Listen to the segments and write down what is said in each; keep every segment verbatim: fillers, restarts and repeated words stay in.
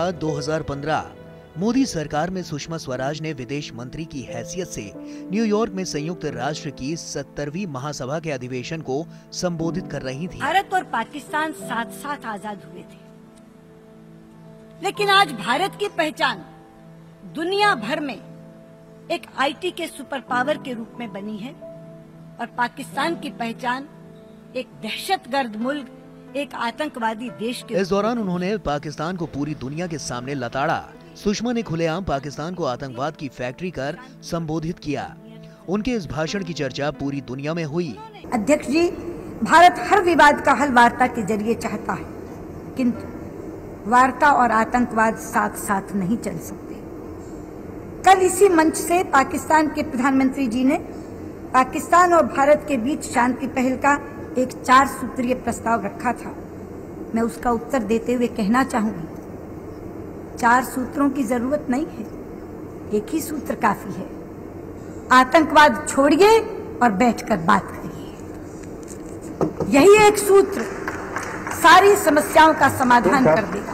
बाद दो हज़ार पंद्रह मोदी सरकार में सुषमा स्वराज ने विदेश मंत्री की हैसियत से न्यूयॉर्क में संयुक्त राष्ट्र की सत्तरवीं महासभा के अधिवेशन को संबोधित कर रही थी। भारत और पाकिस्तान साथ साथ आजाद हुए थे, लेकिन आज भारत की पहचान दुनिया भर में एक आईटी के सुपर पावर के रूप में बनी है और पाकिस्तान की पहचान एक दहशतगर्द मुल्क, एक आतंकवादी देश के। इस दौरान उन्होंने पाकिस्तान को पूरी दुनिया के सामने लताड़ा। सुषमा ने खुलेआम पाकिस्तान को आतंकवाद की फैक्ट्री कर संबोधित किया। उनके इस भाषण की चर्चा पूरी दुनिया में हुई। अध्यक्ष जी, भारत हर विवाद का हल वार्ता के जरिए चाहता है, किंतु वार्ता और आतंकवाद साथ साथ नहीं चल सकते। कल इसी मंच से पाकिस्तान के प्रधानमंत्री जी ने पाकिस्तान और भारत के बीच शांति पहल का एक चार सूत्रीय प्रस्ताव रखा था। मैं उसका उत्तर देते हुए कहना चाहूंगी, चार सूत्रों की जरूरत नहीं है, एक ही सूत्र काफी है। आतंकवाद छोड़िए और बैठकर बात करिए। यही एक सूत्र सारी समस्याओं का समाधान कर देगा।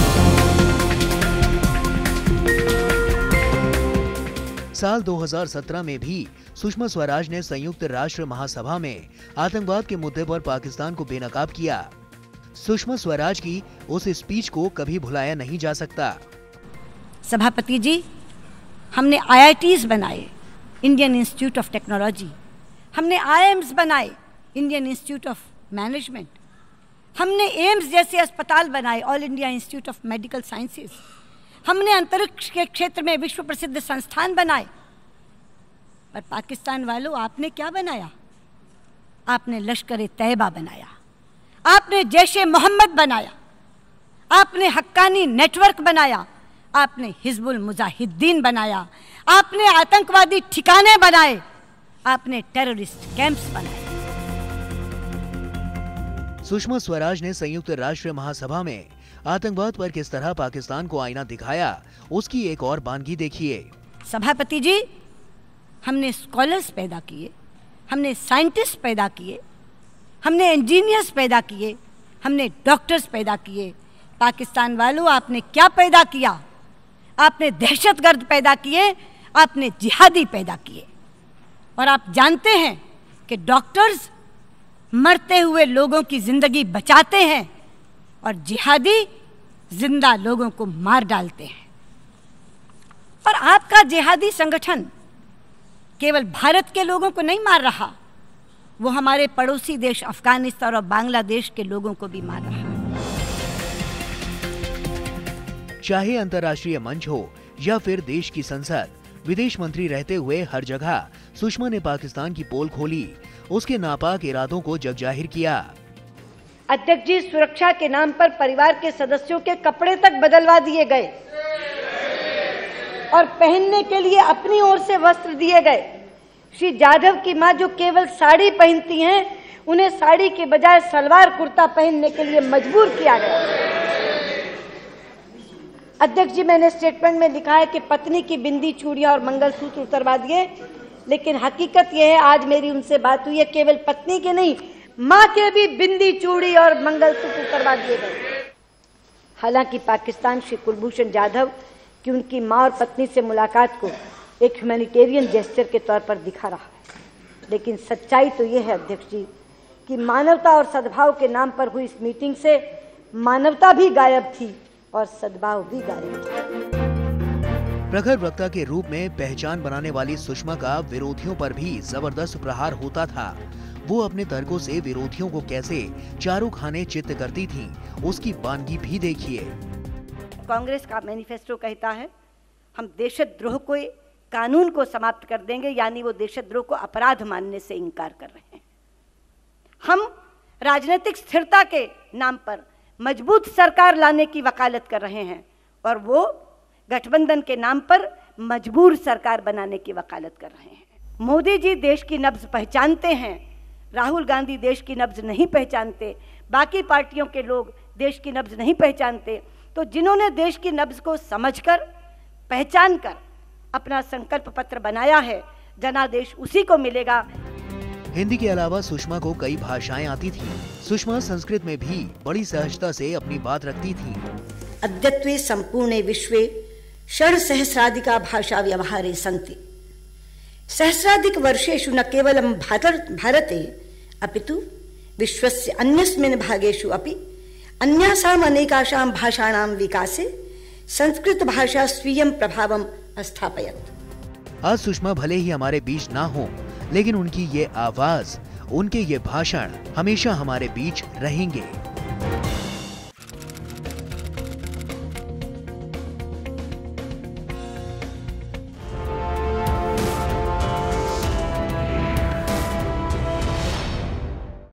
साल दो हज़ार सत्रह में भी सुषमा स्वराज ने संयुक्त राष्ट्र महासभा में आतंकवाद के मुद्दे पर पाकिस्तान को बेनकाब किया। सुषमा स्वराज की उस स्पीच को कभी भुलाया नहीं जा सकता। सभापति जी, हमने आई आई टीज़ बनाए, इंडियन इंस्टीट्यूट ऑफ टेक्नोलॉजी, हमने आई आई एम्स बनाए, इंडियन इंस्टीट्यूट ऑफ मैनेजमेंट, हमने एम्स जैसे अस्पताल बनाए, All India Institute of Medical Sciences, हमने अंतरिक्ष के क्षेत्र में विश्व प्रसिद्ध संस्थान बनाए। पर पाकिस्तान वालों, आपने क्या बनाया? आपने लश्कर तैयबा बनाया, आपने जैश ए मोहम्मद बनाया, आपने हक्कानी नेटवर्क बनाया, आपने हिजबुल मुजाहिदीन बनाया, आपने आतंकवादी ठिकाने बनाए, आपने टेररिस्ट कैंप्स बनाए। सुषमा स्वराज ने संयुक्त राष्ट्र महासभा में आतंकवाद पर किस तरह पाकिस्तान को आईना दिखाया, उसकी एक और बानगी देखिए। सभापति जी, हमने स्कॉलर्स पैदा किए, हमने साइंटिस्ट पैदा किए, हमने इंजीनियर्स पैदा किए, हमने डॉक्टर्स पैदा किए। पाकिस्तान वालों, आपने क्या पैदा किया? आपने दहशतगर्द पैदा किए, आपने जिहादी पैदा किए। और आप जानते हैं कि डॉक्टर्स मरते हुए लोगों की जिंदगी बचाते हैं और जिहादी जिंदा लोगों को मार डालते हैं। पर आपका जिहादी संगठन केवल भारत के लोगों को नहीं मार रहा, वो हमारे पड़ोसी देश अफगानिस्तान और बांग्लादेश के लोगों को भी मार रहा है। चाहे अंतर्राष्ट्रीय मंच हो या फिर देश की संसद, विदेश मंत्री रहते हुए हर जगह सुषमा ने पाकिस्तान की पोल खोली, उसके नापाक इरादों को जगजाहिर किया। अध्यक्ष जी, सुरक्षा के नाम पर परिवार के सदस्यों के कपड़े तक बदलवा दिए गए और पहनने के लिए अपनी ओर से वस्त्र दिए गए। श्री जाधव की मां जो केवल साड़ी पहनती हैं, उन्हें साड़ी के बजाय सलवार कुर्ता पहनने के लिए मजबूर किया गया। अध्यक्ष जी, मैंने स्टेटमेंट में लिखा है कि पत्नी की बिंदी, चूड़ियां और मंगलसूत्र उतरवा दिए, लेकिन हकीकत यह है, आज मेरी उनसे बात हुई है, केवल पत्नी के नहीं, मां के भी बिंदी, चूड़ी और मंगलसूत्र उतरवा दिए गए। हालांकि पाकिस्तान श्री कुलभूषण जाधव की उनकी मां और पत्नी से मुलाकात को एक ह्यूमैनिटेरियन जेस्चर के तौर पर दिखा रहा है, लेकिन सच्चाई तो यह है अध्यक्ष जी कि मानवता और सद्भाव के नाम पर हुई इस मीटिंग से मानवता भी गायब थी और सद्भाव भी गायब था। प्रखर वक्ता के रूप में पहचान बनाने वाली सुषमा का विरोधियों पर भी जबरदस्त प्रहार होता था। वो अपने तर्कों से विरोधियों को कैसे चारों खाने चित्त करती थी, उसकी बानगी भी देखिए। कांग्रेस का मैनिफेस्टो कहता है, हम देशद्रोह को, कानून को समाप्त कर देंगे, यानी वो देशद्रोह को अपराध मानने से इनकार कर रहे हैं। हम राजनीतिक स्थिरता के नाम पर मजबूत सरकार लाने की वकालत कर रहे हैं और वो गठबंधन के नाम पर मजबूर सरकार बनाने की वकालत कर रहे हैं। मोदी जी देश की नब्ज पहचानते हैं, राहुल गांधी देश की नब्ज नहीं पहचानते, बाकी पार्टियों के लोग देश की नब्ज नहीं पहचानते। तो जिन्होंने देश की नब्ज को समझकर, पहचानकर अपना संकल्प पत्र बनाया है, जनादेश उसी को मिलेगा। हिंदी के अलावा सुषमा को कई भाषाएं आती थीं। सुषमा संस्कृत में भी बड़ी सहजता से अपनी बात रखती थी। अद्यत्वे सम्पूर्णे विश्वे षड्सहस्राधिका भाषा व्यवहारे सन्ति। सहस्राधिक वर्षेषु न केवलं भारत भारते अपितु विश्वस्य अन्यस्मिन् भागेषु अपि अन्यासाम् अनेकासां भाषाणां विकासे संस्कृत भाषा स्वीयं प्रभावं स्थापयत्। आज सुषमा भले ही हमारे बीच ना हो, लेकिन उनकी ये आवाज, उनके ये भाषण हमेशा हमारे बीच रहेंगे।